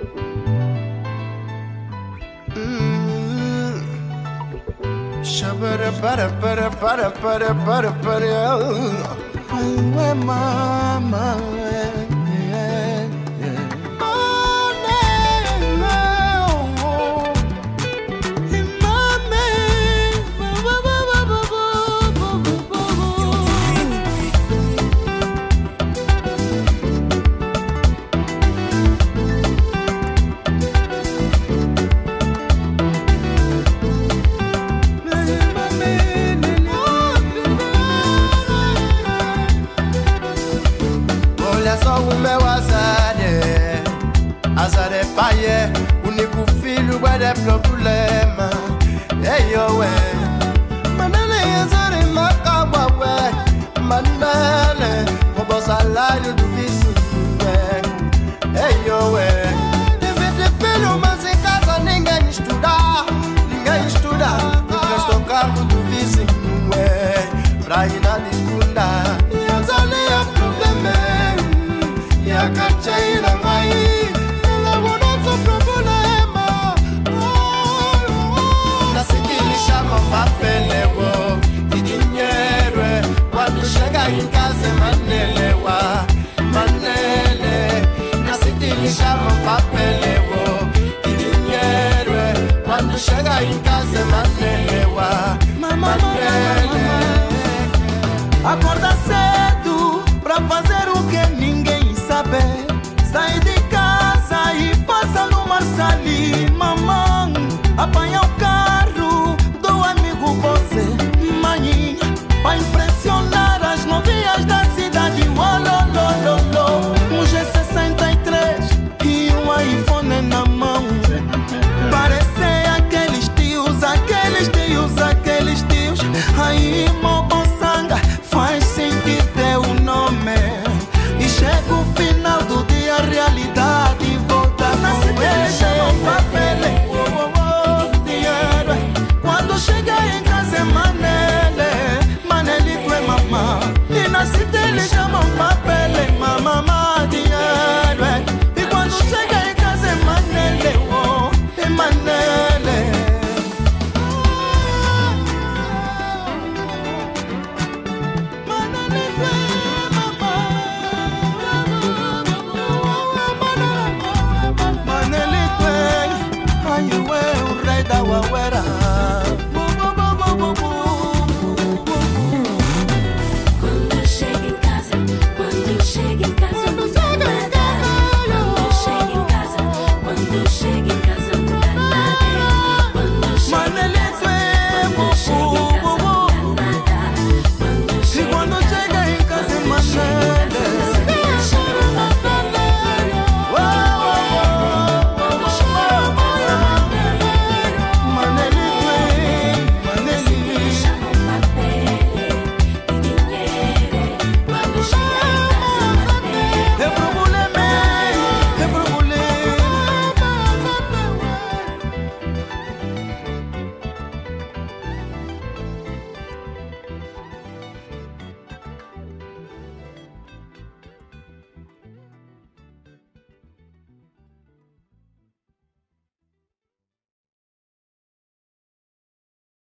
Mama. Só o meu azar é pai, único filho é problema. Ei, eu manele azar é macawa, manele rouba o salário do vizinho. Ei, eu deve ter filho, mas em casa ninguém estuda. Empresta o carro do vizinho, pra ir na discunda. E azar é problema. A cachaira vai, ela não problema. Nasce que lhe chamam papeleo e dinheiro quando chega em casa manelewa, manele. Nasce que lhe chamam papeleo e dinheiro quando chega em casa manelewa, manele. Acorda cedo pra fazer o que ninguém sabe. Sai de